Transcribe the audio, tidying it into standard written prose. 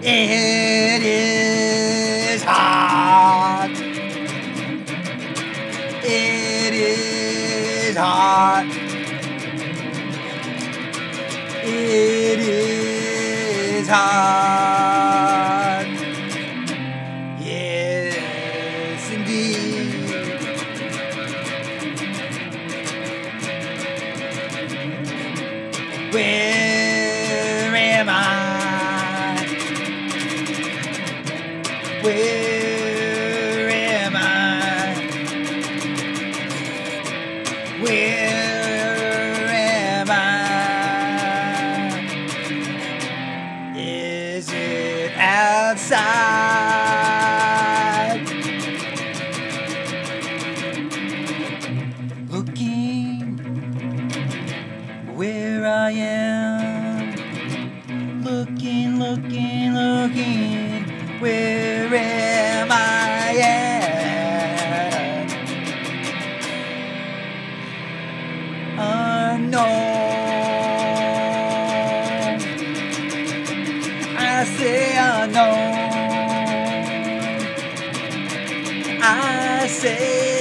It is hot. It is hot. It is hot. Yes, indeed. Where am I? Where am I? Where am I? Is it outside? Looking where I am. Looking, looking, looking. Where am I at? Unknown. I say unknown. I say